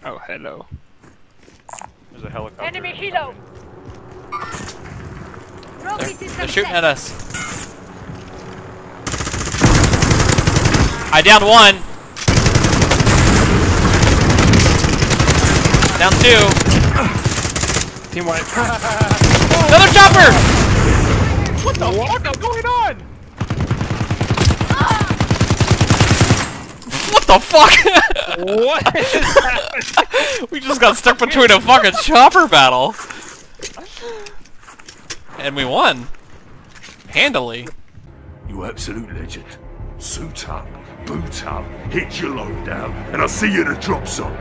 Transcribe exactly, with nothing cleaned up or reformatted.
Oh, hello. There's a helicopter. Enemy helo! They're, they're shooting at us. I downed one. Down two. Team white. Another chopper! What the fuck is going on? What the fuck? What is happening? We just got stuck between a fucking chopper battle. And we won. Handily. You absolute legend. Suit up, boot up, hit your load down, and I'll see you in a drop zone.